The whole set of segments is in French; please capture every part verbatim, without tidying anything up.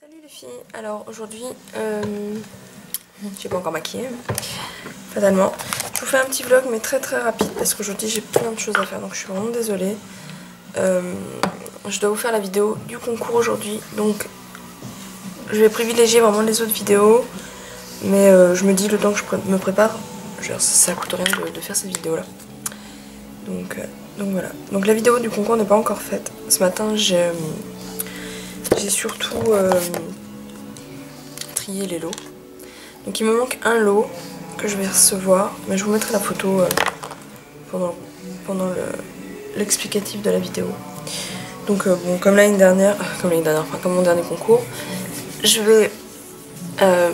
Salut les filles, alors aujourd'hui, euh, je suis pas encore maquillée, fatalement. Je vous fais un petit vlog mais très très rapide parce qu'aujourd'hui j'ai plein de choses à faire donc je suis vraiment désolée. Euh, je dois vous faire la vidéo du concours aujourd'hui donc je vais privilégier vraiment les autres vidéos. Mais euh, je me dis le temps que je pré me prépare, genre, ça, ça coûte rien de, de faire cette vidéo là. Donc, euh, donc voilà. Donc la vidéo du concours n'est pas encore faite. Ce matin j'ai euh, j'ai surtout euh, trié les lots. Donc il me manque un lot que je vais recevoir. Mais je vous mettrai la photo euh, pendant, pendant l'explicatif le, de la vidéo. Donc euh, bon, comme l'année dernière, comme l'année dernière, enfin comme mon dernier concours, je vais... Euh,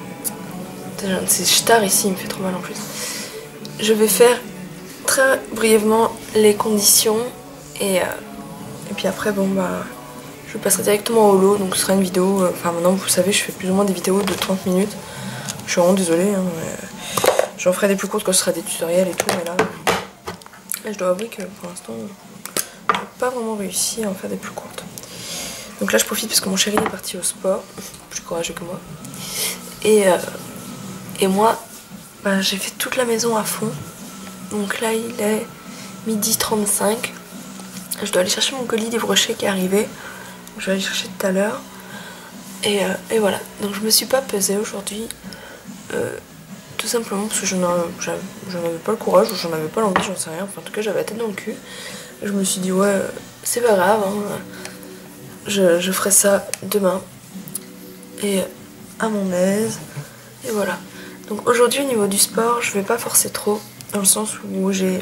c'est tard ici, il me fait trop mal en plus. Je vais faire très brièvement les conditions et, euh, et puis après bon bah je passerai directement au lot, donc ce sera une vidéo, euh, enfin maintenant vous savez je fais plus ou moins des vidéos de trente minutes. Je suis vraiment désolée, hein, euh, j'en ferai des plus courtes quand ce sera des tutoriels et tout, mais là, là je dois avouer que pour l'instant j'ai pas vraiment réussi à en faire des plus courtes. Donc là je profite parce que mon chéri est parti au sport, plus courageux que moi, et euh, Et moi, ben, j'ai fait toute la maison à fond. Donc là, il est midi trente-cinq. Je dois aller chercher mon colis des brochets qui est arrivé. Je vais aller chercher tout à l'heure. Et, euh, et voilà. Donc je me suis pas pesée aujourd'hui. Euh, tout simplement parce que je n'en avais pas le courage ou j'en avais pas l'envie, j'en sais rien. Enfin, en tout cas, j'avais la tête dans le cul. Et je me suis dit, ouais, c'est pas grave. Hein. Je, je ferai ça demain. Et à mon aise. Et voilà. Donc aujourd'hui au niveau du sport, je vais pas forcer trop, dans le sens où j'ai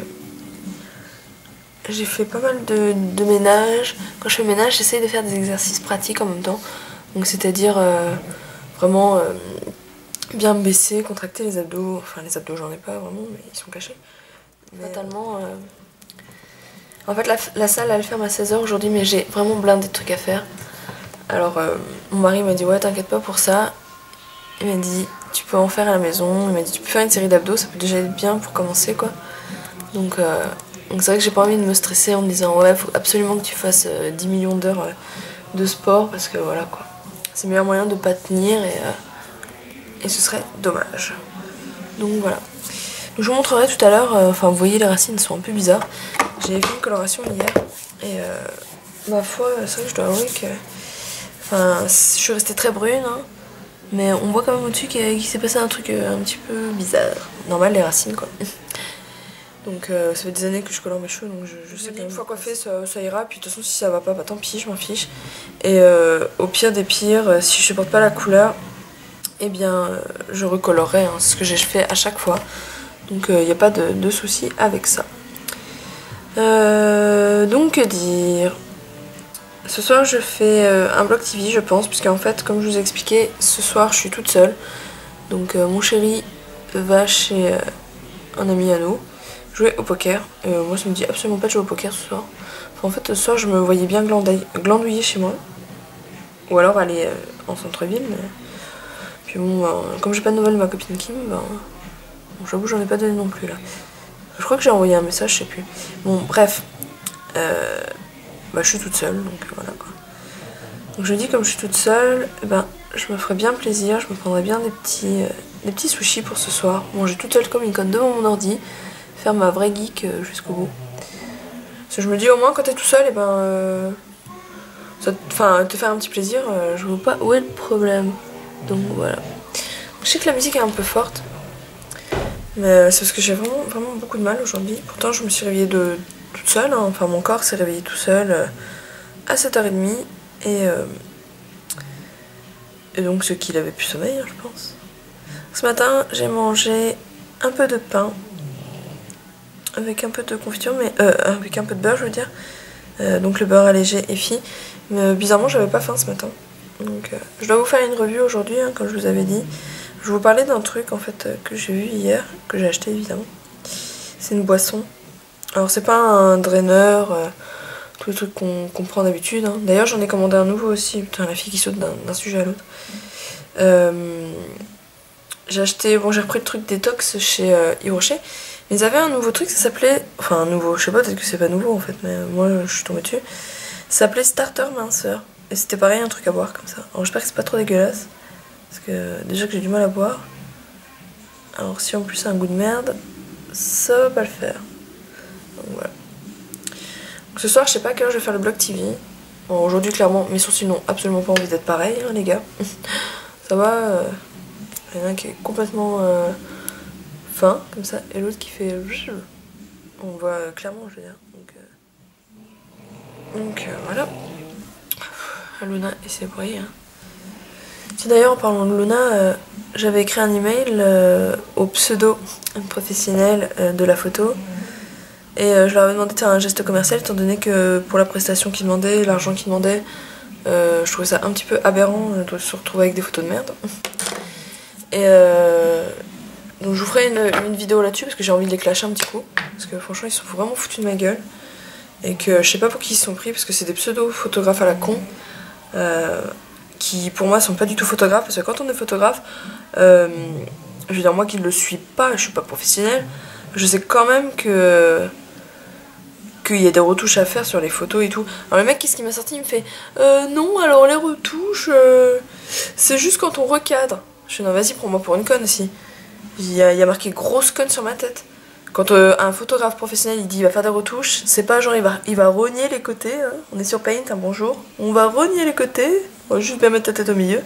j'ai fait pas mal de, de ménage. Quand je fais ménage, j'essaye de faire des exercices pratiques en même temps. Donc c'est-à-dire euh, vraiment euh, bien me baisser, contracter les abdos. Enfin les abdos j'en ai pas vraiment, mais ils sont cachés. Mais... Fatalement... Euh... En fait la, la salle elle ferme à seize heures aujourd'hui, mais j'ai vraiment blindé de trucs à faire. Alors euh, mon mari m'a dit ouais t'inquiète pas pour ça. Il m'a dit tu peux en faire à la maison, il m'a dit tu peux faire une série d'abdos, ça peut déjà être bien pour commencer quoi. Donc euh, donc c'est vrai que j'ai pas envie de me stresser en me disant ouais faut absolument que tu fasses euh, dix millions d'heures euh, de sport parce que voilà quoi. C'est le meilleur moyen de pas tenir et, euh, et ce serait dommage. Donc voilà. Donc je vous montrerai tout à l'heure, euh, enfin vous voyez les racines sont un peu bizarres. J'ai fait une coloration hier et euh, ma foi c'est vrai que je dois avouer que enfin je suis restée très brune hein. Mais on voit quand même au-dessus qu'il s'est passé un truc un petit peu bizarre. Normal, les racines quoi. Donc euh, ça fait des années que je colore mes cheveux, donc je, je sais qu'une fois coiffée ça, ça ira. Puis de toute façon si ça va pas, bah tant pis, je m'en fiche. Et euh, au pire des pires, si je supporte pas la couleur, eh bien euh, je recolorerai. Hein, c'est ce que j'ai fait à chaque fois. Donc il euh, n'y a pas de, de souci avec ça. Euh, donc que dire... Ce soir je fais euh, un vlog T V je pense, puisqu'en fait comme je vous ai expliqué, ce soir je suis toute seule. Donc euh, mon chéri va chez euh, un ami à nous jouer au poker. Et euh, moi ça me dit absolument pas de jouer au poker ce soir. Enfin, en fait ce soir je me voyais bien glandouiller chez moi. Ou alors aller euh, en centre-ville. Mais... Puis bon, euh, comme j'ai pas de nouvelles de ma copine Kim, ben, bon, j'avoue j'en ai pas donné non plus là. Je crois que j'ai envoyé un message, je sais plus. Bon bref. Euh... Bah, je suis toute seule, donc voilà quoi. Donc je dis comme je suis toute seule, eh ben, je me ferai bien plaisir, je me prendrai bien des petits, euh, des petits sushis pour ce soir. Manger toute seule comme une conne devant mon ordi, faire ma vraie geek euh, jusqu'au bout. Parce que je me dis au moins quand t'es tout seul, et eh ben, euh, ça, enfin, te faire un petit plaisir, euh, je vois pas où est le problème. Donc voilà. Je sais que la musique est un peu forte, mais euh, c'est parce que j'ai vraiment, vraiment beaucoup de mal aujourd'hui. Pourtant je me suis réveillée de... toute seule, hein. Enfin mon corps s'est réveillé tout seul euh, à sept heures trente et, euh, et donc ce qu'il avait plus sommeil hein, je pense. Ce matin j'ai mangé un peu de pain avec un peu de confiture, mais euh, avec un peu de beurre je veux dire, euh, donc le beurre allégé et fi, mais euh, bizarrement j'avais pas faim ce matin. Donc euh, je dois vous faire une revue aujourd'hui hein, comme je vous avais dit. Je vais vous parler d'un truc en fait euh, que j'ai vu hier, que j'ai acheté évidemment. C'est une boisson. Alors c'est pas un draineur, euh, tous les trucs qu'on qu'on prend d'habitude. Hein. D'ailleurs j'en ai commandé un nouveau aussi, putain la fille qui saute d'un sujet à l'autre. Euh, j'ai acheté, bon j'ai repris le truc détox chez euh, Hirocher, mais ils avaient un nouveau truc, ça s'appelait, enfin un nouveau, je sais pas peut-être que c'est pas nouveau en fait, mais moi je suis tombée dessus. Ça s'appelait Starter Minceur. Et c'était pareil, un truc à boire comme ça. Alors j'espère que c'est pas trop dégueulasse. Parce que déjà que j'ai du mal à boire. Alors si en plus c'est un goût de merde, ça va pas le faire. Donc voilà. Donc, ce soir je sais pas à quelle heure je vais faire le blog T V. Bon, aujourd'hui clairement mes sourcils n'ont absolument pas envie d'être pareils hein, les gars. Ça va. Euh... Il y en a un qui est complètement euh, fin comme ça et l'autre qui fait... On voit euh, clairement je veux dire. Donc, euh... Donc euh, voilà. Luna et ses bruits. Hein. D'ailleurs en parlant de Luna, euh, j'avais écrit un email euh, au pseudo professionnel euh, de la photo et euh, je leur avais demandé de faire un geste commercial étant donné que pour la prestation qu'ils demandaient, l'argent qu'ils demandaient, euh, je trouvais ça un petit peu aberrant de se retrouver avec des photos de merde. Et euh, donc je vous ferai une, une vidéo là-dessus parce que j'ai envie de les clasher un petit coup parce que franchement ils sont vraiment foutus de ma gueule et que je sais pas pour qui ils se sont pris parce que c'est des pseudo photographes à la con. Euh, qui pour moi sont pas du tout photographes parce que quand on est photographe euh, je veux dire moi qui ne le suis pas, je suis pas professionnelle, je sais quand même que qu'il y a des retouches à faire sur les photos et tout. Alors le mec qu'est-ce qu'il m'a sorti, il me fait euh, non alors les retouches euh, c'est juste quand on recadre. Je suis non vas-y prends-moi pour une conne aussi. Il y a, il y a marqué grosse conne sur ma tête. Quand euh, un photographe professionnel il dit il va faire des retouches, c'est pas genre il va, il va rogner les côtés, hein. On est sur Paint, un bonjour, on va rogner les côtés, on va juste bien mettre ta tête au milieu.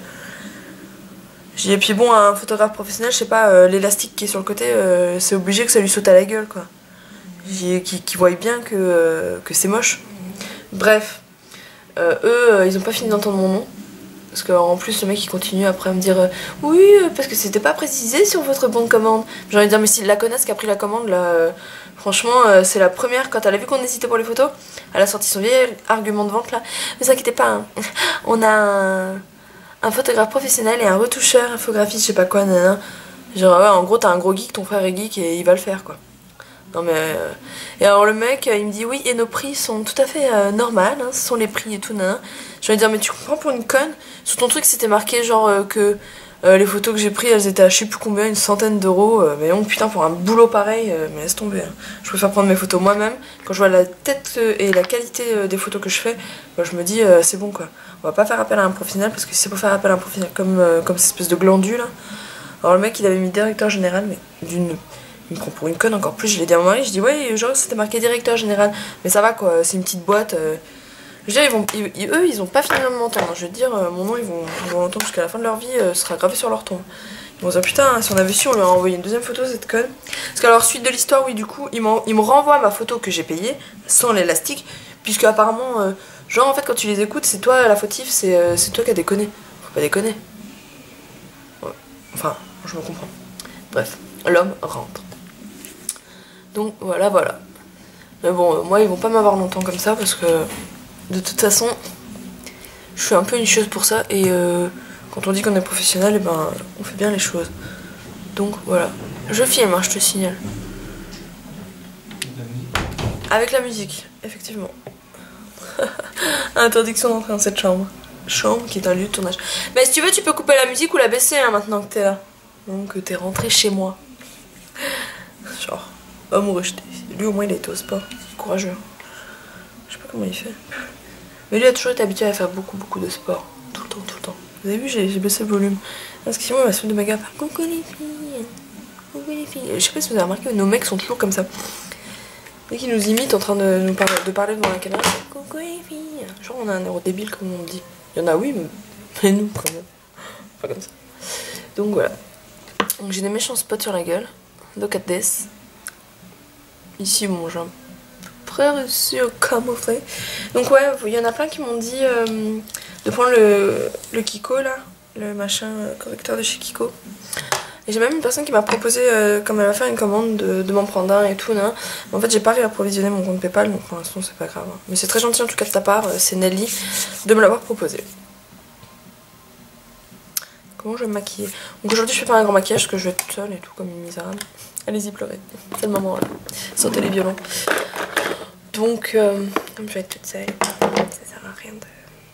J'ai dit et puis bon un photographe professionnel, je sais pas, euh, l'élastique qui est sur le côté, euh, c'est obligé que ça lui saute à la gueule quoi. Qui, qui voient bien que, euh, que c'est moche. Bref, euh, eux euh, ils ont pas fini d'entendre mon nom. Parce qu'en plus le mec il continue après à me dire euh, oui parce que c'était pas précisé sur votre bon de commande. J'ai envie de dire mais si la connasse qui a pris la commande là euh, franchement euh, c'est la première quand elle a vu qu'on hésitait pour les photos, elle a sorti son vieil argument de vente là. Ne vous inquiétez pas hein. On a un, un photographe professionnel et un retoucheur, infographiste je sais pas quoi nanana. Genre ouais en gros t'as un gros geek, ton frère est geek et il va le faire quoi. Non mais euh... et alors le mec il me dit oui et nos prix sont tout à fait euh, normales hein, ce sont les prix et tout nan. Je vais dire mais tu comprends pour une conne. Sur ton truc c'était marqué genre euh, que euh, les photos que j'ai prises elles étaient à je sais plus combien, une centaine d'euros euh, mais non putain pour un boulot pareil euh, mais laisse tomber hein. Je préfère prendre mes photos moi-même. Quand je vois la tête euh, et la qualité euh, des photos que je fais bah, je me dis euh, c'est bon quoi. On va pas faire appel à un professionnel parce que si c'est pour faire appel à un professionnel comme, euh, comme cette espèce de glandule là. Alors le mec il avait mis directeur général mais d'une... Il me prend pour une conne encore plus, je l'ai dit à mon mari, je dis ouais genre c'était marqué directeur général, mais ça va quoi, c'est une petite boîte. Euh... Je veux dire, ils vont, ils, ils, eux ils ont pas fini de m'entendre, je veux dire euh, mon nom ils vont, ils vont l'entendre jusqu'à la fin de leur vie, euh, sera gravé sur leur tombe. Ils vont se dire putain hein, si on avait su on lui a envoyé une deuxième photo cette conne. Parce que alors suite de l'histoire oui du coup ils, ils me renvoient ma photo que j'ai payée sans l'élastique, puisque apparemment euh, genre en fait quand tu les écoutes c'est toi la fautif, c'est euh, toi qui as déconné. Faut pas déconner. Ouais. Enfin je me comprends. Bref, l'homme rentre. Donc voilà, voilà. Mais bon, euh, moi ils vont pas m'avoir longtemps comme ça parce que de toute façon, je suis un peu une chieuse pour ça et euh, quand on dit qu'on est professionnel, et ben on fait bien les choses. Donc voilà. Je filme, hein, je te signale. Avec la musique, effectivement. Interdiction d'entrer dans cette chambre. Chambre qui est un lieu de tournage. Mais si tu veux, tu peux couper la musique ou la baisser hein, maintenant que t'es là. Donc t'es rentré chez moi. Genre. Homme rejeté. Lui au moins il a été au sport. Courageux. Je sais pas comment il fait. Mais lui a toujours été habitué à faire beaucoup beaucoup de sport. Tout le temps, tout le temps. Vous avez vu, j'ai baissé le volume. Parce que sinon il va se foutre de ma gueule. Coucou les filles. Coucou les filles. Je sais pas si vous avez remarqué, mais nos mecs sont toujours comme ça. Dès qu'ils nous imitent en train de nous parler, de parler devant la caméra. Coucou les filles. Genre on a un euro débile comme on dit. Il y en a oui, mais, mais nous quand même. Pas comme ça. Donc voilà. Donc j'ai des méchants spots sur la gueule. Look at this. Ici, bon, j'ai un peu réussi au camoufler. Donc ouais, il y en a plein qui m'ont dit euh, de prendre le, le Kiko là, le machin euh, correcteur de chez Kiko. Et j'ai même une personne qui m'a proposé, euh, comme elle va faire une commande, de, de m'en prendre un et tout. Hein. En fait, j'ai pas réapprovisionné mon compte PayPal, donc pour l'instant c'est pas grave. Hein. Mais c'est très gentil en tout cas de ta part, euh, c'est Nelly, de me l'avoir proposé. Comment je vais me maquiller? Donc aujourd'hui je fais pas un grand maquillage parce que je vais être toute seule et tout comme une misérable. Allez-y pleurer, c'est le moment là. Sautez les violons. Donc euh, comme je vais être toute seule, ça sert à rien de...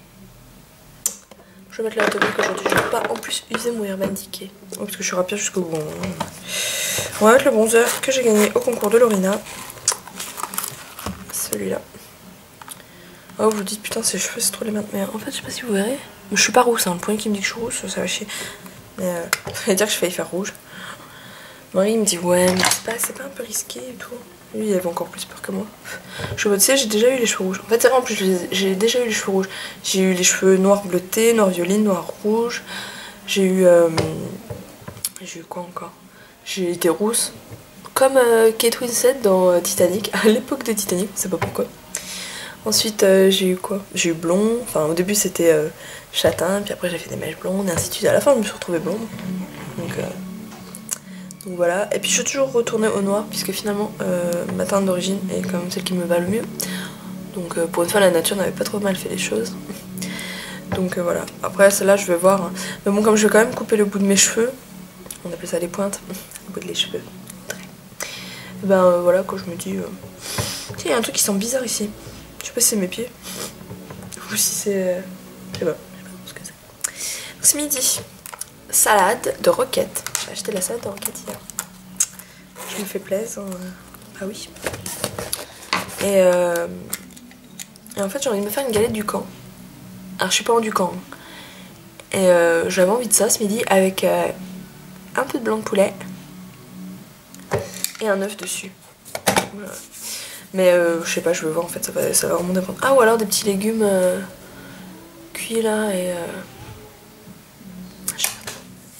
Je vais mettre la tonique aujourd'hui, je vais pas en plus user mon Urban Decay. Oh, parce que je suis rapide jusqu'au bout. On va mettre le bronzer que j'ai gagné au concours de Lorina. Celui-là. Oh, vous vous dites putain, ses cheveux c'est trop les mains. Mais en fait, je sais pas si vous verrez. Mais je suis pas rousse, hein. Le premier qui me dit que je suis rousse, ça va chier. Mais euh, ça veut dire que je failli faire rouge. Marie il me dit ouais, mais c'est pas, pas un peu risqué et tout. Lui, il avait encore plus peur que moi. Je tu sais, j'ai déjà eu les cheveux rouges. En fait, c'est vrai, en plus, j'ai déjà eu les cheveux rouges. J'ai eu les cheveux noirs bleutés, noir violine, noir rouge. J'ai eu. Euh, j'ai eu quoi encore? J'ai été rousse. Comme euh, Kate Winslet dans euh, Titanic, à l'époque de Titanic, je sais pas pourquoi. Ensuite, euh, j'ai eu quoi? J'ai eu blond. Enfin, au début, c'était euh, châtain, puis après, j'ai fait des mèches blondes, et ainsi de suite. À la fin, je me suis retrouvée blonde. Donc. Euh, Donc voilà, et puis je suis toujours retournée au noir puisque finalement euh, ma teinte d'origine est quand même celle qui me va le mieux. Donc euh, pour une fois la nature n'avait pas trop mal fait les choses. Donc euh, voilà, après celle-là je vais voir. Hein. Mais bon, comme je vais quand même couper le bout de mes cheveux, on appelle ça les pointes, le bout de les cheveux. Et ben euh, voilà, quand je me dis... Euh... Tiens, il y a un truc qui sent bizarre ici. Je sais pas si c'est mes pieds ou si c'est... Euh... Je sais pas, je sais pas ce que c'est. Ce midi, salade de roquette. J'ai acheté la salade de roquette hier. Je me fais plaisir. Ah oui. Et, euh... Et en fait, j'ai envie de me faire une galette du camp. Alors, je suis pas en du camp. Et euh, j'avais envie de ça ce midi avec euh, un peu de blanc de poulet et un œuf dessus. Voilà. Mais euh, je sais pas, je vais voir en fait, ça va, ça va vraiment dépendre. Ah, ou alors des petits légumes euh, cuits là et. Euh... Je sais pas.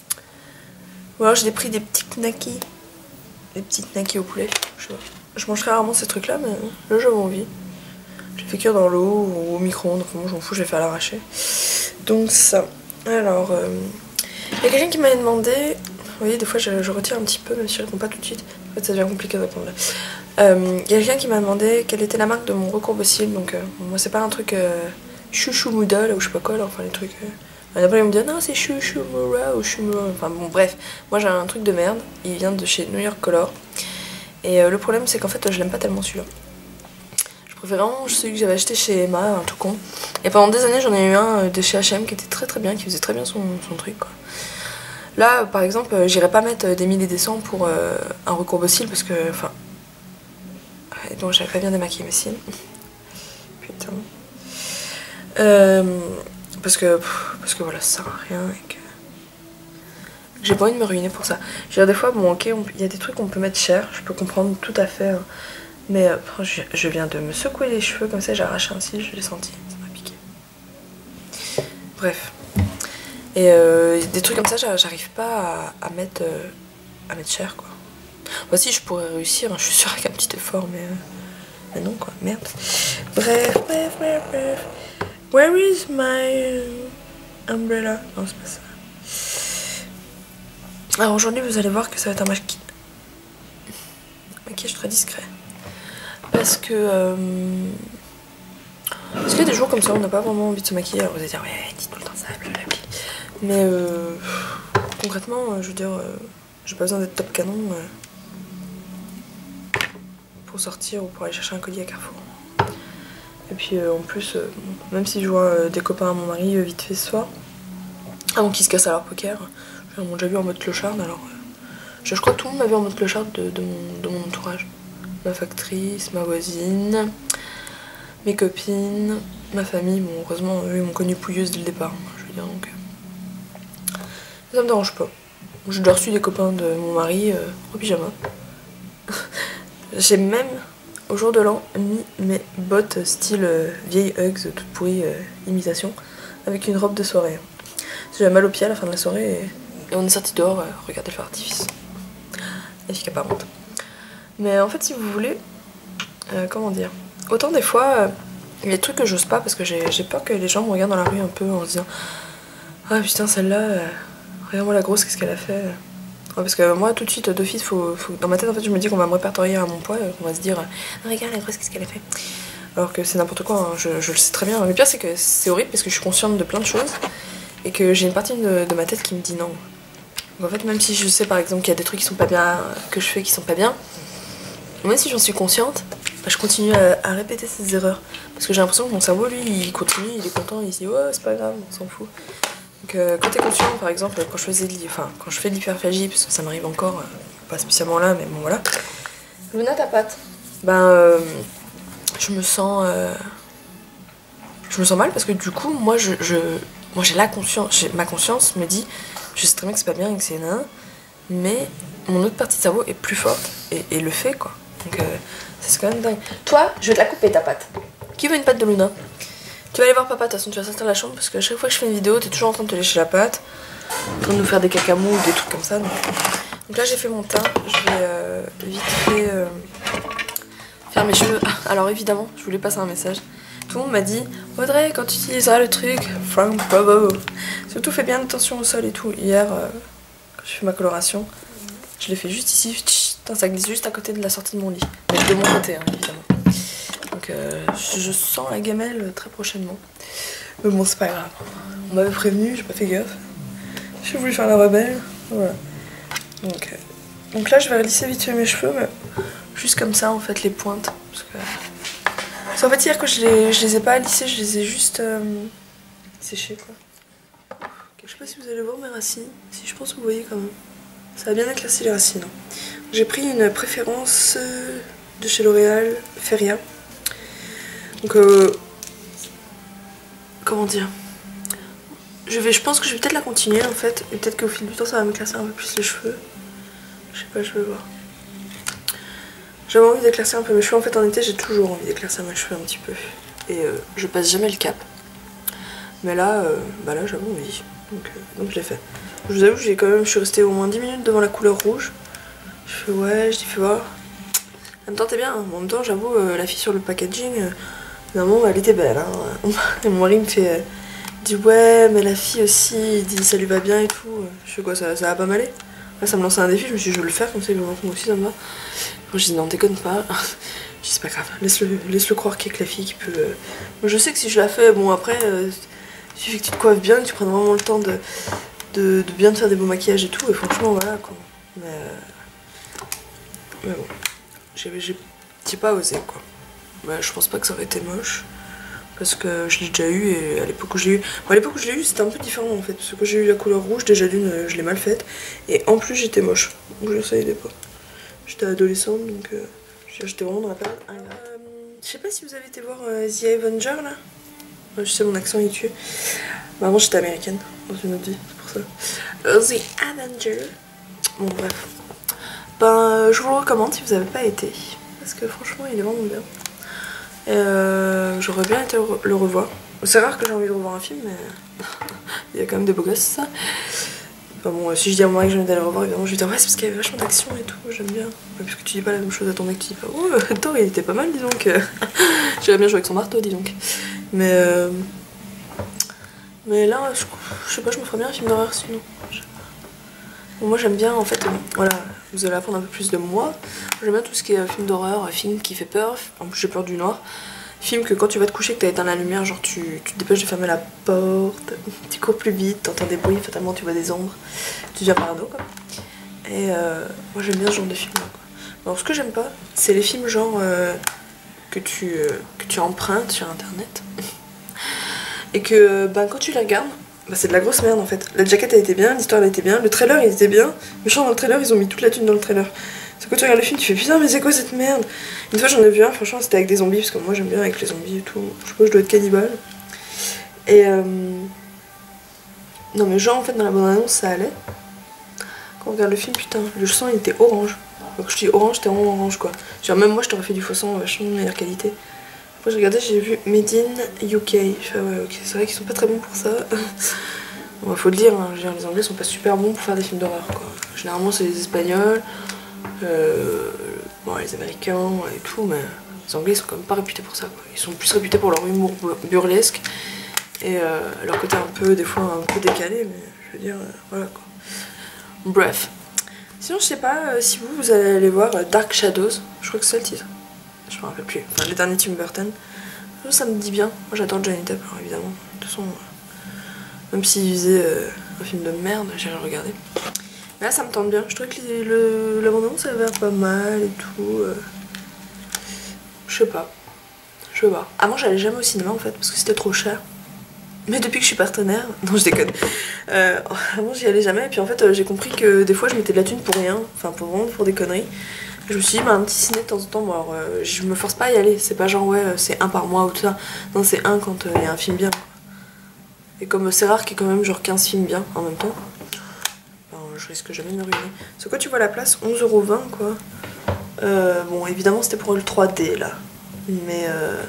Ou alors j'ai pris des petits knackis. Des petits knackis au poulet. Je, je mangerai rarement ces trucs là, mais là j'avais envie. J'ai fait cuire dans l'eau ou au micro-ondes, enfin moi j'en fous, je vais faire à l'arraché. Donc ça. Alors, euh, il y a quelqu'un qui m'avait demandé. Vous voyez, des fois je, je retire un petit peu, même si je réponds pas tout de suite. En fait, ça devient compliqué de répondre là. Euh, il y a quelqu'un qui m'a demandé quelle était la marque de mon recourbe-cils. Donc, euh, moi, c'est pas un truc euh, chouchou mouda là, ou je sais pas quoi, là, enfin les trucs. Euh... Après, ils me disent non, c'est chouchou moura ou choumura. Enfin, bon, bref, moi j'ai un truc de merde. Il vient de chez New York Color. Et euh, le problème, c'est qu'en fait, je l'aime pas tellement celui-là. Je préfère vraiment celui que j'avais acheté chez Emma, un tout con. Et pendant des années, j'en ai eu un de chez H et M qui était très très bien, qui faisait très bien son, son truc, quoi. Là, par exemple, j'irais pas mettre des mille et des cents pour euh, un recourbe-cils parce que, enfin... Et donc j'avais pas bien démaquillé mes cils. Putain. Euh, parce que, parce que voilà, ça sert à rien et que... J'ai pas envie de me ruiner pour ça. Je veux dire, des fois, bon, ok, il y a des trucs qu'on peut mettre cher, je peux comprendre tout à fait. Hein. Mais euh, je, je viens de me secouer les cheveux comme ça, j'ai arraché un cil, je l'ai senti, ça m'a piqué. Bref. Et euh, des trucs comme ça, j'arrive pas à, à mettre euh, à mettre cher, quoi. Moi aussi, je pourrais réussir, hein, je suis sûre avec un petit effort, mais, euh, mais non, quoi, merde. Bref, bref, bref, bref. Where is my umbrella? Non, c'est pas ça. Alors aujourd'hui, vous allez voir que ça va être un maquillage, maquillage très discret. Parce que... Euh... Parce qu'il y a des jours comme ça, on n'a pas vraiment envie de se maquiller. Alors vous allez dire, ouais, dis tout le temps ça, blablabla. Mais euh, concrètement, je veux dire, euh, j'ai pas besoin d'être top canon euh, pour sortir ou pour aller chercher un collier à Carrefour. Et puis euh, en plus, euh, même si je vois euh, des copains à mon mari euh, vite fait ce soir, avant qu'ils se cassent à leur poker, ils m'ont déjà vu en mode clochard. Alors, euh, je, je crois que tout le monde m'a vu en mode clochard de, de, mon, de mon entourage. Ma factrice, ma voisine, mes copines, ma famille. Bon, heureusement, eux, ils m'ont connue pouilleuse dès le départ. Je veux dire, donc. Ça me dérange pas. J'ai déjà reçu des copains de mon mari euh, en pyjama. J'ai même, au jour de l'an, mis mes bottes style euh, vieille Uggs, toute pourrie, euh, imitation, avec une robe de soirée. J'avais mal aux pieds à la fin de la soirée et, et on est sorti dehors, euh, regarder le feu d'artifice. La fille apparente. Mais en fait, si vous voulez, euh, comment dire, autant des fois, euh, il y a des trucs que j'ose pas parce que j'ai peur que les gens me regardent dans la rue un peu en se disant ah putain, celle-là. Euh, Regarde-moi la grosse, qu'est-ce qu'elle a fait. Ouais, parce que moi, tout de suite, d'office, faut, faut... dans ma tête, en fait, je me dis qu'on va me répertorier à mon poids, qu'on va se dire ah, regarde la grosse, qu'est-ce qu'elle a fait. Alors que c'est n'importe quoi, hein. je, je le sais très bien. Le pire, c'est que c'est horrible parce que je suis consciente de plein de choses et que j'ai une partie de, de ma tête qui me dit non. Donc en fait, même si je sais par exemple qu'il y a des trucs qui sont pas bien, que je fais qui sont pas bien, même si j'en suis consciente, bah, je continue à, à répéter ces erreurs. Parce que j'ai l'impression que mon cerveau, lui, il continue, il est content, il se dit oh, c'est pas grave, on s'en fout. Donc, euh, quand t'es conscient, par exemple, quand je faisais, enfin, quand je fais de l'hyperphagie, parce que ça m'arrive encore, euh, pas spécialement là, mais bon voilà. Luna ta patte. Ben, euh, je me sens, euh, je me sens mal parce que du coup, moi, je, je moi j'ai la conscience, ma conscience me dit, je sais très bien que c'est pas bien et que c'est nain, mais mon autre partie de cerveau est plus forte et, et le fait quoi. Donc euh, c'est quand même dingue. Toi, je vais te la couper ta pâte. Qui veut une pâte de Luna? Tu vas aller voir papa, de toute façon tu vas sortir de la chambre parce qu'à chaque fois que je fais une vidéo, t'es toujours en train de te lécher la pâte, en train de nous faire des cacamous ou des trucs comme ça. Donc, donc là j'ai fait mon teint, je vais euh, vite fait euh, faire mes cheveux. Alors évidemment, je voulais passer un message. Tout le monde m'a dit, Audrey, quand tu utiliseras le truc from Provo, surtout fais bien attention au sol et tout. Hier, euh, quand je fais ma coloration, je l'ai fait juste ici, Putain, ça glisse juste à côté de la sortie de mon lit. Mais de mon côté, hein, évidemment. Donc euh, je sens la gamelle très prochainement. Mais bon, c'est pas grave. On m'avait prévenu, j'ai pas fait gaffe. J'ai voulu faire la rebelle. Voilà. Donc, euh, donc là, je vais lisser vite fait mes cheveux, mais juste comme ça, en fait, les pointes. Parce que... Parce qu'en fait, hier, quand je les, je les ai pas lissés, je les ai juste euh, séchés, quoi. Je sais pas si vous allez voir mes racines. Si, je pense que vous voyez quand même. Ça a bien éclairci les racines. J'ai pris une préférence de chez L'Oréal, Feria. Donc, euh, comment dire, je, vais, je pense que je vais peut-être la continuer en fait. Et peut-être qu'au fil du temps, ça va m'éclaircir un peu plus les cheveux. Je sais pas, je vais voir. J'avais envie d'éclaircir un peu mes cheveux. En fait, en été, j'ai toujours envie d'éclaircir mes cheveux un petit peu. Et euh, je passe jamais le cap. Mais là, euh, bah là, j'avais envie. Donc, euh, donc je l'ai fait. Je vous avoue, j'ai quand même, je suis restée au moins dix minutes devant la couleur rouge. Je fais ouais, je dis fais voir. En même temps, t'es bien. En même temps, j'avoue, euh, la fille sur le packaging, euh, normalement, elle était belle. Hein. Et mon mari me fait, euh, dit ouais, mais la fille aussi, il dit ça lui va bien et tout. Je fais quoi, ça, ça va pas m'aller. Là, ça me lançait un défi. Je me suis dit, je vais le faire comme ça, il me moi aussi, ça me va. Moi, je dis non, déconne pas. Je dis c'est pas grave, laisse-le laisse -le croire qu'il y a que la fille qui peut. Euh... Je sais que si je la fais, bon après, euh, il suffit que tu te coiffes bien, que tu prennes vraiment le temps de. De, de bien te faire des beaux maquillages et tout, et franchement voilà quoi. Mais, euh, mais bon, j'ai pas osé quoi. Mais je pense pas que ça aurait été moche, parce que je l'ai déjà eu, et à l'époque où je l'ai eu, bon, à l'époque où je l'ai eu c'était un peu différent en fait, parce que quand j'ai eu la couleur rouge, déjà d'une je l'ai mal faite, et en plus j'étais moche, donc je savais pas. J'étais adolescente, donc euh, j'étais vraiment dans la période ingrate. Euh, je sais pas si vous avez été voir euh, The Avenger là. Je sais mon accent il tue. Bah, avant j'étais américaine dans une autre vie, c'est pour ça. The Avenger. Bon bref. Ben je vous le recommande si vous n'avez pas été. Parce que franchement il est vraiment bien. Euh, J'aurais bien été le revoir. C'est rare que j'ai envie de revoir un film, mais il y a quand même des beaux gosses ça. Enfin bon, si je dis à mon mari que j'ai envie d'aller le revoir, évidemment je lui dis ouais c'est parce qu'il y avait vachement d'action et tout, j'aime bien. Ouais, puisque tu dis pas la même chose à ton mec, tu dis pas oh Thor il était pas mal dis donc. J'aurais bien joué avec son marteau dis donc. Mais euh, mais là je, je sais pas, je me ferais bien un film d'horreur sinon. Bon, moi j'aime bien en fait, euh, voilà, vous allez apprendre un peu plus de moi. J'aime bien tout ce qui est euh, film d'horreur, film qui fait peur, en plus j'ai peur du noir. Film que quand tu vas te coucher, que t'as éteint la lumière, genre tu, tu te dépêches de fermer la porte, tu cours plus vite, t'entends des bruits, fatalement tu vois des ombres, tu deviens parano quoi. Et euh, moi j'aime bien ce genre de film là quoi. Alors ce que j'aime pas, c'est les films genre euh, que, tu, euh, que tu empruntes sur internet et que ben, quand tu les regardes, bah, c'est de la grosse merde en fait. La jaquette elle était bien, l'histoire elle était bien, le trailer il était bien, mais genre dans le trailer ils ont mis toute la thune dans le trailer. C'est quand tu regardes le film tu fais putain mais c'est quoi cette merde. Une fois j'en ai vu un, franchement c'était avec des zombies, parce que moi j'aime bien avec les zombies et tout, je sais pas, je dois être cannibale. Et euh... non mais genre en fait dans la bande annonce ça allait. Quand on regarde le film putain, le sang il était orange. Donc je dis orange, c'était vraiment orange quoi. Genre même moi je t'aurais fait du faux sang vachement de meilleure qualité. Après j'ai regardé, j'ai vu Made in U K. Je fais ouais ok, c'est vrai qu'ils sont pas très bons pour ça. Bon, faut le dire, hein, dire, les Anglais sont pas super bons pour faire des films d'horreur quoi. Généralement c'est les Espagnols, euh, bon, les Américains et tout, mais les Anglais ils sont quand même pas réputés pour ça quoi. Ils sont plus réputés pour leur humour burlesque et euh, leur côté un peu, des fois un peu décalé, mais je veux dire, euh, voilà quoi. Bref. Sinon je sais pas euh, si vous, vous allez aller voir euh, Dark Shadows, je crois que c'est le titre. Je me rappelle plus, enfin le dernier Tim Burton. Ça me dit bien, moi j'adore Johnny Depp alors évidemment. De toute façon, euh, même s'il faisait euh, un film de merde, j'irai le regarder. Mais là ça me tente bien, je trouve que les, le, la bande-annonce ça a l'air pas mal et tout. Euh... Je sais pas, je sais pas. Avant j'allais jamais au cinéma en fait parce que c'était trop cher. Mais depuis que je suis partenaire, non je déconne, euh, avant j'y allais jamais et puis en fait euh, j'ai compris que des fois je mettais de la thune pour rien, enfin pour vraiment pour des conneries. Je me suis dit, bah, un petit ciné de temps en temps, bon, alors euh, je me force pas à y aller, c'est pas genre ouais, c'est un par mois ou tout ça. Non, c'est un quand il euh, y a un film bien. Et comme euh, c'est rare qu'il y ait quand même genre quinze films bien en même temps, ben, je risque jamais de me ruiner. C'est quoi, tu vois la place onze euros vingt quoi. Euh, bon, évidemment, c'était pour le trois D là, mais euh,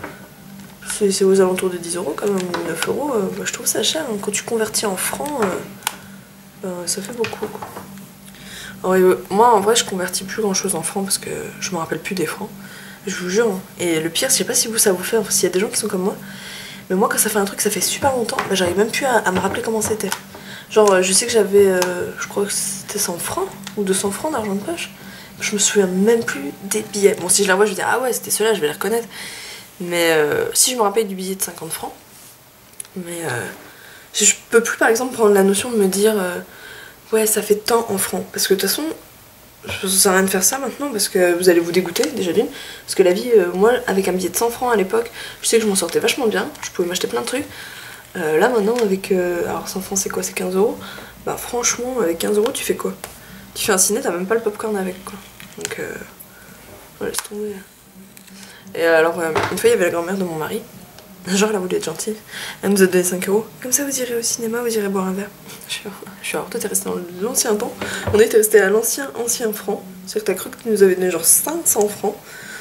c'est aux alentours de dix euros quand même, ou neuf euros. Euh, bah, je trouve ça cher. Hein. Quand tu convertis en francs, euh, ben, ça fait beaucoup quoi. Alors, euh, moi en vrai je convertis plus grand chose en francs parce que je me rappelle plus des francs, je vous jure. Hein. Et le pire, je sais pas si vous ça vous fait, enfin, s'il y a des gens qui sont comme moi, mais moi quand ça fait un truc ça fait super longtemps, bah, j'arrive même plus à, à me rappeler comment c'était. Genre je sais que j'avais, euh, je crois que c'était cent francs ou deux cents francs d'argent de poche, je me souviens même plus des billets. Bon, si je la vois je vais dire ah ouais c'était ceux-là, je vais les reconnaître, mais euh, si je me rappelle du billet de cinquante francs, mais euh, je peux plus par exemple prendre la notion de me dire euh, ouais ça fait tant en francs, parce que de toute façon ça sert à rien de faire ça maintenant parce que vous allez vous dégoûter déjà d'une, parce que la vie, euh, moi avec un billet de cent francs à l'époque, je sais que je m'en sortais vachement bien, je pouvais m'acheter plein de trucs. Euh, là maintenant avec, euh, alors cent francs c'est quoi, c'est quinze euros, bah franchement avec quinze euros tu fais quoi? Tu fais un ciné, t'as même pas le popcorn avec quoi, donc euh, on laisse tomber. Et alors euh, une fois il y avait la grand-mère de mon mari. Genre elle a voulu être gentille, elle nous a donné cinq euros. Comme ça vous irez au cinéma, vous irez boire un verre. Je suis, je suis alors toi t'es resté dans l'ancien temps. On était resté à l'ancien ancien franc. C'est-à-dire que t'as cru que tu nous avais donné genre cinq cents francs.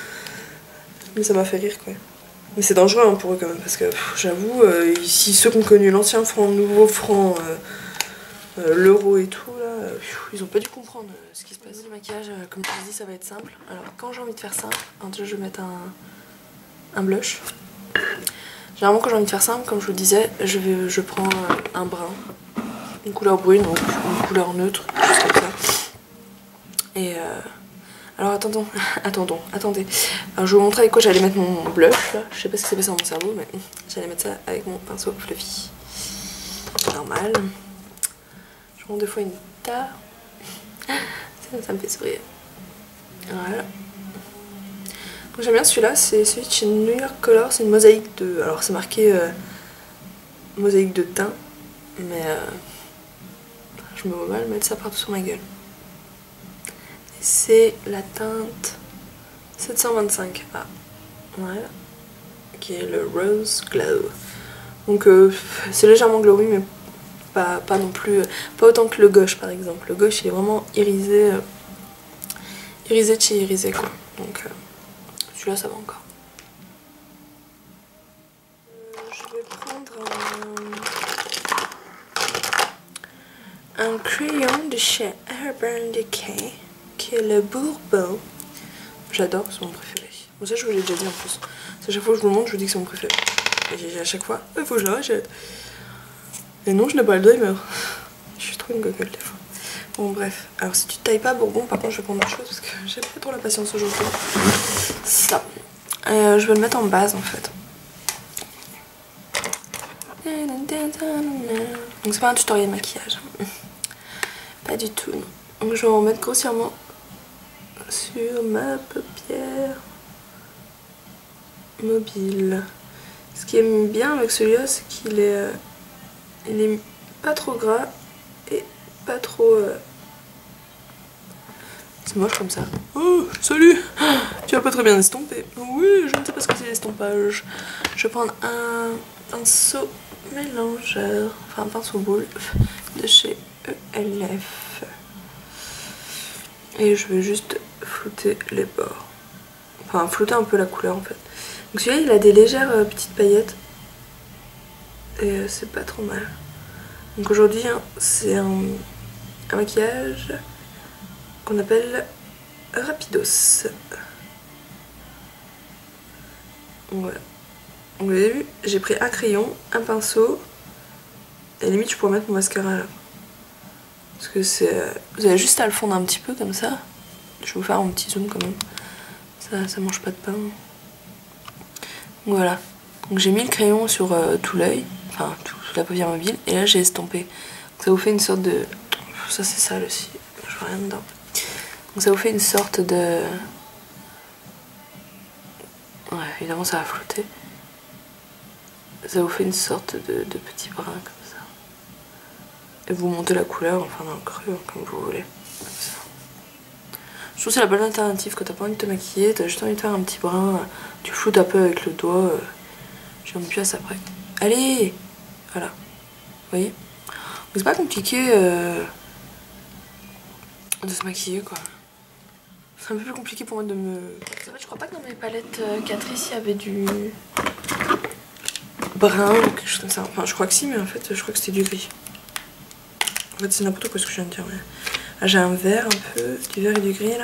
Mais ça m'a fait rire quoi. Mais c'est dangereux hein, pour eux quand même parce que j'avoue, euh, ici ceux qui ont connu l'ancien franc, le nouveau franc, euh, euh, l'euro et tout là, euh, ils ont pas dû comprendre euh, ce qui se passe. Le maquillage, euh, comme je vous dis, ça va être simple. Alors quand j'ai envie de faire simple, déjà je vais mettre un, un blush. Généralement quand j'ai envie de faire simple, comme je vous le disais, je, vais, je prends un brun, une couleur brune, donc une couleur neutre, juste comme ça. Et euh... alors attendons, attendons, attendez. Alors je vais vous montrer avec quoi j'allais mettre mon blush là. Je sais pas ce qui s'est passé dans mon cerveau, mais j'allais mettre ça avec mon pinceau fluffy. Normal. Je prends deux fois une tare. Ça, ça me fait sourire. Voilà. J'aime bien celui-là, c'est celui de chez New York Color, c'est une mosaïque de... Alors c'est marqué euh, mosaïque de teint, mais euh, je me vois mal mettre ça partout sur ma gueule. C'est la teinte sept cent vingt-cinq A, voilà, qui est le Rose Glow. Donc euh, c'est légèrement glowy, mais pas, pas non plus, pas autant que le gauche par exemple. Le gauche il est vraiment irisé, euh, irisé de chez irisé quoi, donc... Euh, celui-là ça va encore. Euh, je vais prendre un, un crayon de chez Urban Decay qui est le Bourbon. J'adore, c'est mon préféré. Bon ça je vous l'ai déjà dit en plus. À chaque fois que je vous le montre je vous dis que c'est mon préféré. Et j'ai à chaque fois, il faut que je le rachète. Et non je n'ai pas le doigt, je suis trop une gogueule des fois. Bon bref, alors si tu tailles pas Bourbon, par contre je vais prendre autre chose parce que j'ai pas trop la patience aujourd'hui. Ça. Euh, je vais le mettre en base en fait. Donc c'est pas un tutoriel maquillage. Pas du tout. Non. Donc je vais en mettre grossièrement sur ma paupière mobile. Ce qui est bien avec celui-là, c'est qu'il est, euh, il est pas trop gras et pas trop... Euh... C'est moche comme ça. Oh, salut! Tu vas pas très bien estomper. Oui, je ne sais pas ce que c'est l'estompage. Je vais prendre un pinceau mélangeur, enfin un pinceau boule de chez E L F. Et je vais juste flouter les bords. Enfin, flouter un peu la couleur en fait. Donc celui-là, il a des légères euh, petites paillettes. Et euh, c'est pas trop mal. Donc aujourd'hui, hein, c'est un, un maquillage qu'on appelle Rapidos. Voilà. Donc vous avez vu, j'ai pris un crayon, un pinceau, et limite je pourrais mettre mon mascara là. Parce que c'est... Vous avez juste à le fondre un petit peu comme ça. Je vais vous faire un petit zoom quand même. Ça, ça mange pas de pain. Donc voilà. Donc j'ai mis le crayon sur euh, tout l'œil, enfin toute la paupière mobile, et là j'ai estompé. Donc ça vous fait une sorte de... Ça c'est sale aussi, je vois rien dedans. Donc ça vous fait une sorte de... Ouais, évidemment ça va flotter. Ça vous fait une sorte de, de petit brin comme ça. Et vous montez la couleur, enfin dans le creux, comme vous voulez. Comme ça. Je trouve que c'est la bonne alternative quand t'as pas envie de te maquiller, t'as juste envie de faire un petit brin, tu floutes un peu avec le doigt, euh, j'ai envie de pièce après. Allez, voilà, vous voyez. C'est pas compliqué euh, de se maquiller quoi. C'est un peu plus compliqué pour moi de me... En fait, je crois pas que dans mes palettes euh, Catrice il y avait du brun ou quelque chose comme ça. Enfin je crois que si mais en fait je crois que c'était du gris. En fait c'est n'importe quoi ce que je viens de dire mais... Ah, j'ai un vert un peu, du vert et du gris là.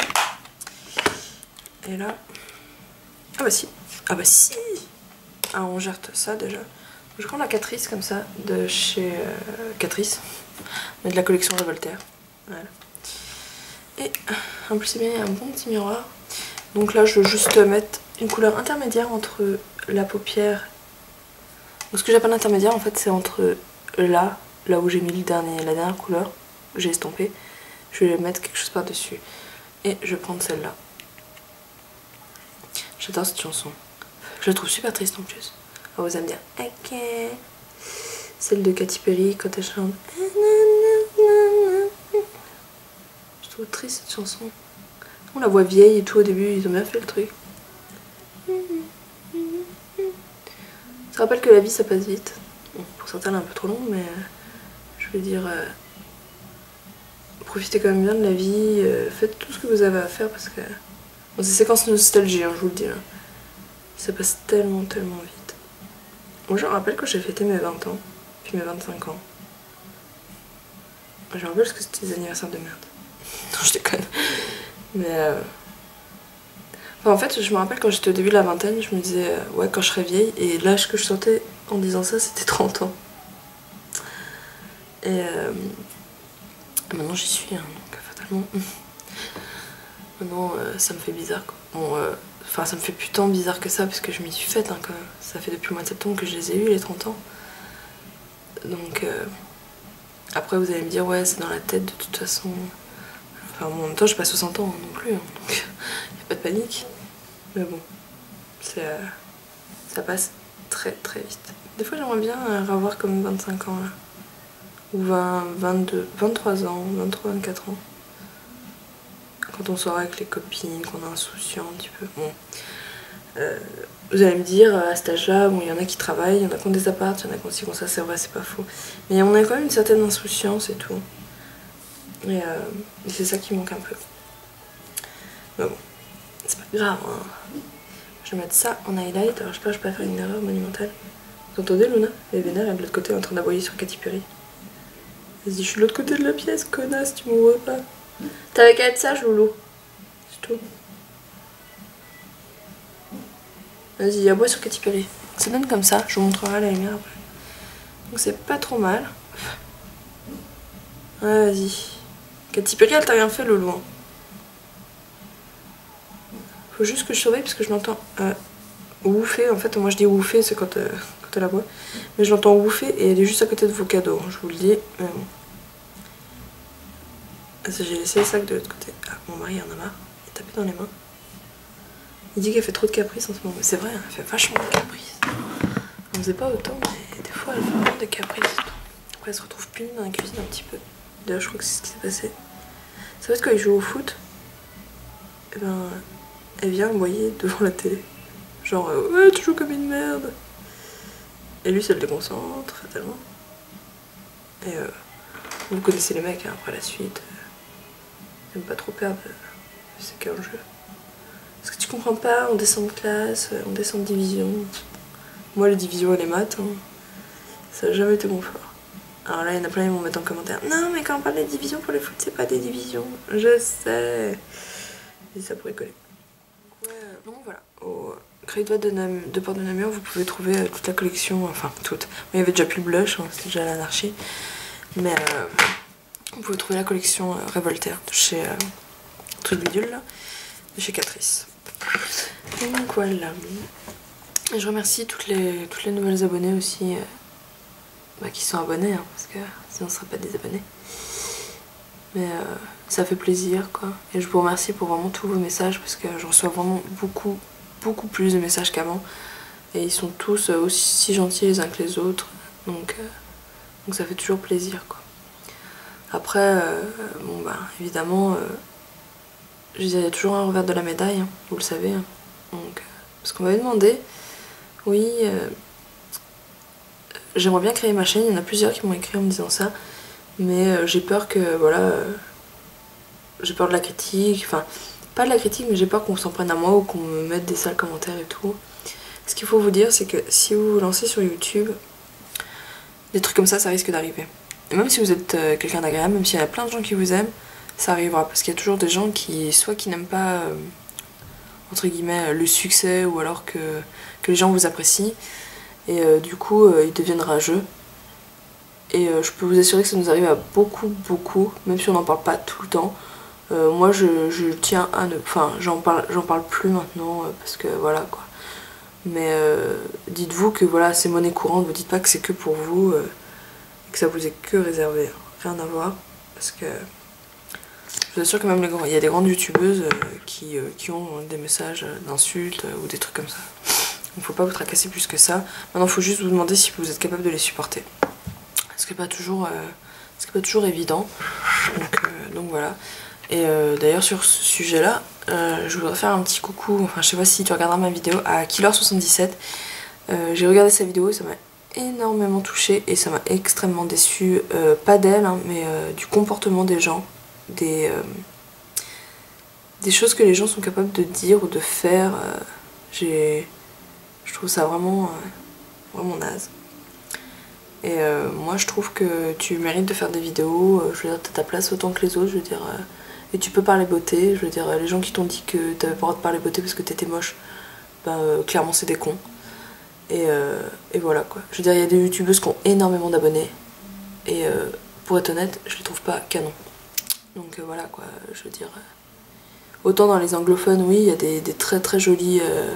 Et là... Ah bah si. Ah bah si. Ah on jette ça déjà. Je prends la Catrice comme ça de chez euh, Catrice. Mais de la collection Revolter. Voilà. Et en plus c'est bien, il y a un bon petit miroir. Donc là je veux juste mettre une couleur intermédiaire entre la paupière. Donc, ce que j'appelle intermédiaire en fait c'est entre là, là où j'ai mis le dernier, la dernière couleur, j'ai estampé. Je vais mettre quelque chose par dessus. Et je vais prendre celle-là. J'adore cette chanson. Je la trouve super triste en plus. Ah, vous allez me dire, ok. Celle de Katy Perry quand elle chante. Je trouve triste cette chanson. On la voit vieille et tout au début, ils ont bien fait le truc. Ça rappelle que la vie ça passe vite. Bon, pour certains elle est un peu trop long, mais je veux dire, euh, profitez quand même bien de la vie, euh, faites tout ce que vous avez à faire parce que bon, c'est séquence nostalgie, hein, je vous le dis là. Ça passe tellement tellement vite. Moi je me rappelle quand j'ai fêté mes vingt ans, puis mes vingt-cinq ans. Je me rappelle parce que c'était des anniversaires de merde. Non je déconne. Mais euh... enfin, en fait je me rappelle quand j'étais au début de la vingtaine, je me disais euh, ouais quand je serais vieille, et l'âge que je sentais en disant ça c'était trente ans. Et euh... maintenant j'y suis, hein, donc fatalement. Maintenant euh, ça me fait bizarre quoi. Bon, euh... enfin ça me fait plus tant bizarre que ça parce que je m'y suis faite hein, quand même. Ça fait depuis le mois de septembre que je les ai eus les trente ans. Donc euh... après vous allez me dire ouais c'est dans la tête de toute façon. Enfin en même temps j'ai pas soixante ans hein, non plus, hein, donc y a pas de panique. Mais bon, c'est euh... ça passe très très vite. Des fois j'aimerais bien avoir comme vingt-cinq ans là. Ou vingt, vingt-deux, vingt-trois ans, vingt-trois, vingt-quatre ans. Quand on sort avec les copines, qu'on est insouciant un petit peu. Bon. Euh, vous allez me dire, à cet âge-là, bon, il y en a qui travaillent, il y en a qui ont des apparts, il y en a qui ont ci, qui ont ça, c'est vrai, c'est pas faux. Mais on a quand même une certaine insouciance et tout. Et, euh, et c'est ça qui manque un peu. Mais bon, c'est pas grave. Hein. Je vais mettre ça en highlight. Alors je sais pas, je peux pas faire une erreur monumentale. Vous entendez Luna? Elle est vénère, elle est de l'autre côté en train d'aboyer sur Katy Perry. Vas-y, je suis de l'autre côté de la pièce, connasse, tu m'en vois pas. T'avais qu'à être sage, Loulou. C'est tout. Vas-y, aboie sur Katy Perry. Ça donne comme ça, je vous montrerai la lumière après. Donc c'est pas trop mal. Ouais, vas-y. Katy Perry, elle t'a rien fait, Loulou. Hein. Faut juste que je surveille parce que je l'entends euh, wouffer. En fait, moi je dis wouffer, c'est quand, euh, quand elle aboie. Mais je l'entends wouffer et elle est juste à côté de vos cadeaux, hein, je vous le dis. Mais bon. J'ai laissé le sac de l'autre côté. Ah, mon mari en a marre. Il est tapé dans les mains. Il dit qu'elle fait trop de caprices en ce moment. C'est vrai, elle fait vachement de caprices. On faisait pas autant, mais des fois elle fait vraiment des caprices. Après elle se retrouve punie dans la cuisine un petit peu. D'ailleurs je crois que c'est ce qui s'est passé. C'est vrai que quand il joue au foot, et ben, elle vient aboyer devant la télé. Genre, euh, ouais tu joues comme une merde. Et lui ça le déconcentre fatalement. Et euh, vous connaissez les mecs hein, après la suite. J'aime pas trop perdre, c'est qu'un jeu. Parce que tu comprends pas, on descend de classe, on descend de division. Moi les divisions et les maths, hein, ça a jamais été mon fort. Alors là il y en a plein qui vont mettre en commentaire. Non mais quand on parle des divisions pour les foot c'est pas des divisions. Je sais. Et ça pourrait coller. Ouais, donc voilà. Au Crédit de, Nam de Port de Namur vous pouvez trouver toute la collection, enfin toute. Il y avait déjà plus le blush, hein, c'était déjà l'anarchie. Mais euh, vous pouvez trouver la collection euh, Revolter de chez euh, truc bidule là, de chez Catrice. Donc voilà. Et je remercie toutes les, toutes les nouvelles abonnées aussi euh, bah, qui sont abonnées, hein, parce que sinon on ne serait pas des abonnés. Mais euh, ça fait plaisir quoi. Et je vous remercie pour vraiment tous vos messages parce que je reçois vraiment beaucoup, beaucoup plus de messages qu'avant. Et ils sont tous aussi gentils les uns que les autres. Donc, euh, donc ça fait toujours plaisir quoi. Après, euh, bon bah évidemment, euh, je veux dire, il y a toujours un revers de la médaille, hein, vous le savez. Hein. Donc, parce qu'on m'avait demandé, oui, euh, j'aimerais bien créer ma chaîne, il y en a plusieurs qui m'ont écrit en me disant ça, mais euh, j'ai peur que, voilà, euh, j'ai peur de la critique, enfin, pas de la critique, mais j'ai peur qu'on s'en prenne à moi ou qu'on me mette des sales commentaires et tout. Ce qu'il faut vous dire, c'est que si vous vous lancez sur YouTube, des trucs comme ça, ça risque d'arriver. Et même si vous êtes euh, quelqu'un d'agréable, même s'il y a plein de gens qui vous aiment, ça arrivera. Parce qu'il y a toujours des gens qui, soit qui n'aiment pas, euh, entre guillemets, le succès, ou alors que, que les gens vous apprécient. Et euh, du coup, euh, ils deviennent rageux. Et euh, je peux vous assurer que ça nous arrive à beaucoup, beaucoup, même si on n'en parle pas tout le temps. Euh, moi, je, je tiens à ne... Enfin, j'en parle, j'en parle plus maintenant, euh, parce que voilà, quoi. Mais euh, dites-vous que voilà, c'est monnaie courante, vous dites pas que c'est que pour vous, euh, que ça vous est que réservé, rien à voir, parce que je vous assure que même les grands, il y a des grandes youtubeuses euh, qui, euh, qui ont des messages d'insultes euh, ou des trucs comme ça. Donc faut pas vous tracasser plus que ça. Maintenant faut juste vous demander si vous êtes capable de les supporter. Ce qui n'est pas toujours, euh, ce qui est pas toujours évident. Donc, euh, donc voilà. Et euh, d'ailleurs sur ce sujet là, euh, je voudrais faire un petit coucou, enfin je sais pas si tu regarderas ma vidéo, à Killer soixante-dix-sept. Euh, j'ai regardé sa vidéo et ça m'a énormément touchée et ça m'a extrêmement déçue, euh, pas d'elle hein, mais euh, du comportement des gens, des, euh, des choses que les gens sont capables de dire ou de faire. Euh, j'ai, je trouve ça vraiment, euh, vraiment naze. Et euh, moi je trouve que tu mérites de faire des vidéos, euh, je veux dire t'as ta place autant que les autres, je veux dire... Euh, et tu peux parler beauté, je veux dire, les gens qui t'ont dit que t'avais pas le droit de parler beauté parce que t'étais moche, bah euh, clairement c'est des cons. Et, euh, et voilà quoi. Je veux dire, il y a des youtubeuses qui ont énormément d'abonnés, et euh, pour être honnête, je les trouve pas canon. Donc euh, voilà quoi, je veux dire... Euh, autant dans les anglophones, oui, il y a des, des très très jolies... Euh,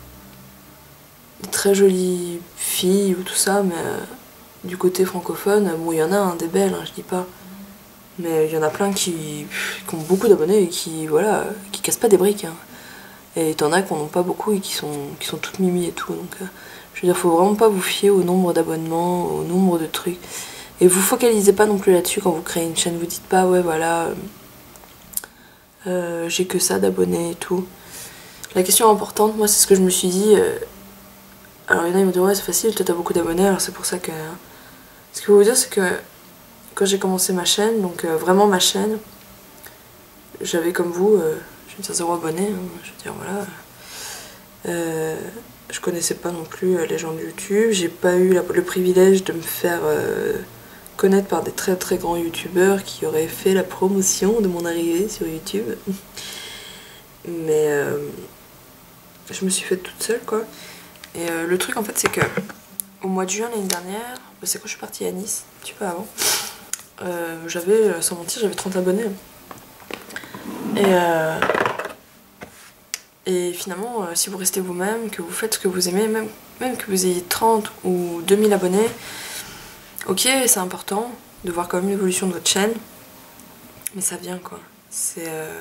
des très jolies filles ou tout ça, mais euh, du côté francophone, bon il y en a hein, des belles, hein, je dis pas. Mais il y en a plein qui, qui ont beaucoup d'abonnés et qui, voilà, qui cassent pas des briques. Hein. Et t'en as qui n'en ont pas beaucoup et qui sont, qui sont toutes mimi et tout. Donc, euh, je veux dire, faut vraiment pas vous fier au nombre d'abonnements, au nombre de trucs. Et vous focalisez pas non plus là-dessus quand vous créez une chaîne. Vous dites pas, ouais, voilà, euh, j'ai que ça d'abonnés et tout. La question importante, moi, c'est ce que je me suis dit. Euh, alors, il y en a, ils me disent, ouais, c'est facile, toi, t'as beaucoup d'abonnés, alors c'est pour ça que. Ce qu'il faut vous dire, c'est que. Quand j'ai commencé ma chaîne, donc euh, vraiment ma chaîne, j'avais comme vous, euh, je veux dire zéro abonné, hein, je veux dire voilà. Euh, je connaissais pas non plus euh, les gens de YouTube, j'ai pas eu la, le privilège de me faire euh, connaître par des très très grands youtubeurs qui auraient fait la promotion de mon arrivée sur YouTube. Mais euh, je me suis faite toute seule quoi. Et euh, le truc en fait c'est que au mois de juin l'année dernière, c'est quand je suis partie à Nice, un petit peu avant. Euh, j'avais, sans mentir, j'avais trente abonnés. Et, euh, et finalement, euh, si vous restez vous-même, que vous faites ce que vous aimez, même, même que vous ayez trente ou deux mille abonnés, ok, c'est important de voir quand même l'évolution de votre chaîne, mais ça vient quoi. C'est... Euh,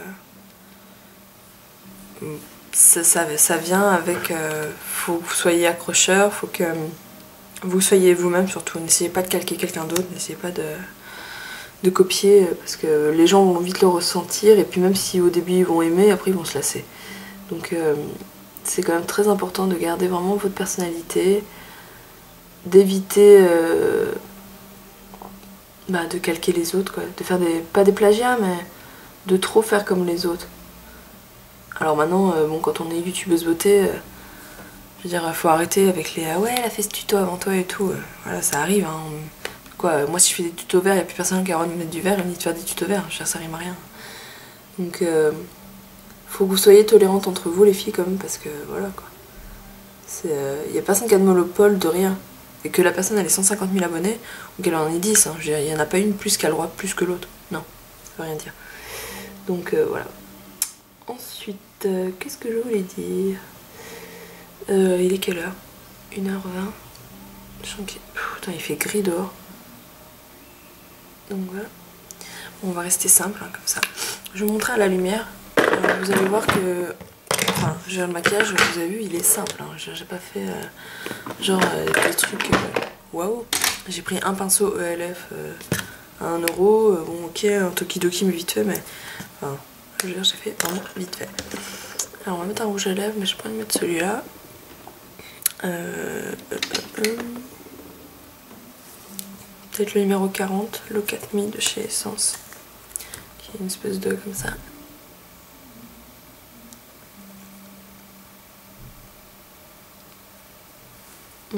ça, ça, ça vient avec... Euh, faut que vous soyez accrocheur, faut que vous soyez vous-même surtout. N'essayez pas de calquer quelqu'un d'autre, n'essayez pas de... de copier parce que les gens vont vite le ressentir et puis même si au début ils vont aimer, après ils vont se lasser. Donc euh, c'est quand même très important de garder vraiment votre personnalité, d'éviter euh, bah, de calquer les autres, quoi. De faire des, pas des plagiats mais de trop faire comme les autres. Alors maintenant, euh, bon quand on est youtubeuse beauté, euh, je veux dire il faut arrêter avec les ah ouais elle a fait ce tuto avant toi et tout, euh, voilà ça arrive hein. Quoi, moi si je fais des tutos verts, il n'y a plus personne qui a le droit de mettre du vert et ni de faire des tutos verts, je veux dire, ça rime à rien. Donc euh, faut que vous soyez tolérantes entre vous les filles quand même parce que voilà quoi. Il n'y euh, a personne qui a de monopole de rien. Et que la personne elle ait cent cinquante mille abonnés ou qu'elle en ait dix, hein, il n'y en a pas une plus qui a le droit plus que l'autre. Non, ça veut rien dire. Donc euh, voilà. Ensuite, euh, qu'est-ce que je voulais dire euh, il est quelle heure? une heure vingt. Putain, il fait gris dehors. Donc voilà. Bon, on va rester simple hein, comme ça. Je vais vous montrer à la lumière. Alors, vous allez voir que... Enfin, j'ai le maquillage, vous avez vu, il est simple. Hein. J'ai pas fait euh, genre euh, des trucs... Waouh wow. J'ai pris un pinceau E L F euh, à un euro. Euh, bon, ok, un Tokidoki, mais vite fait, mais... Enfin, Je veux dire, j'ai fait vraiment vite fait. Alors on va mettre un rouge à lèvres, mais je peux mettre celui-là. Euh, euh, euh, Peut-être le numéro quarante, Look at Me de chez Essence. Qui est une espèce de comme ça. Mm.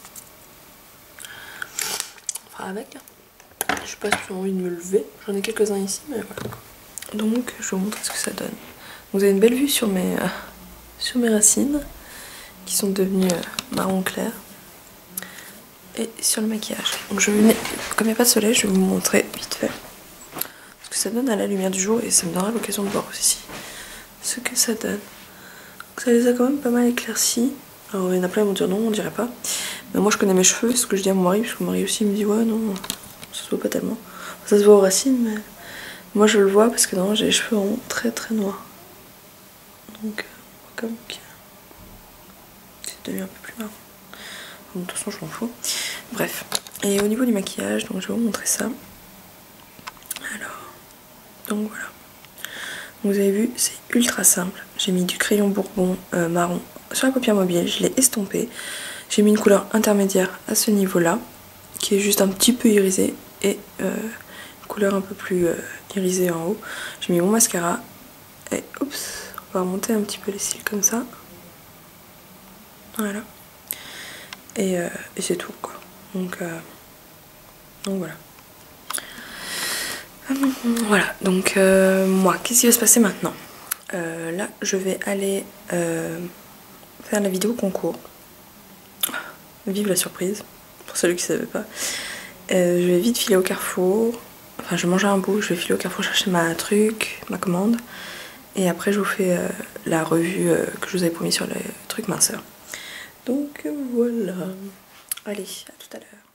On fera avec. Je sais pas si j'ai envie de me lever. J'en ai quelques-uns ici, mais voilà. Donc je vais vous montrer ce que ça donne. Vous avez une belle vue sur mes, euh, sur mes racines qui sont devenues euh, marron clair. Et sur le maquillage. Donc je vais, comme il n'y a pas de soleil, je vais vous montrer vite fait ce que ça donne à la lumière du jour et ça me donnera l'occasion de voir aussi ce que ça donne. Donc ça les a quand même pas mal éclaircis. Alors il y en a plein qui vont dire non, on dirait pas. Mais moi je connais mes cheveux, c'est ce que je dis à mon mari, parce que mon mari aussi me dit ouais non, ça se voit pas tellement. Ça se voit aux racines, mais moi je le vois parce que non, j'ai les cheveux vraiment très très noirs. Donc on voit comme que c'est devenu un peu plus marron. De toute façon je m'en fous. Bref. Et au niveau du maquillage, donc je vais vous montrer ça. Alors, donc voilà. Vous avez vu, c'est ultra simple. J'ai mis du crayon bourbon euh, marron sur la paupière mobile, je l'ai estompé. J'ai mis une couleur intermédiaire à ce niveau-là, qui est juste un petit peu irisée, et euh, une couleur un peu plus euh, irisée en haut. J'ai mis mon mascara, et oups, on va remonter un petit peu les cils comme ça. Voilà. Et, euh, et c'est tout quoi. Donc, euh, donc voilà. Voilà, donc euh, moi, qu'est-ce qui va se passer maintenant? euh, Là, je vais aller euh, faire la vidéo concours. Vive la surprise, pour celui qui ne savait pas. Euh, je vais vite filer au Carrefour. Enfin, je vais manger un bout, je vais filer au Carrefour chercher ma truc, ma commande. Et après, je vous fais euh, la revue euh, que je vous avais promis sur le truc minceur. Donc voilà. Allez, à tout à l'heure.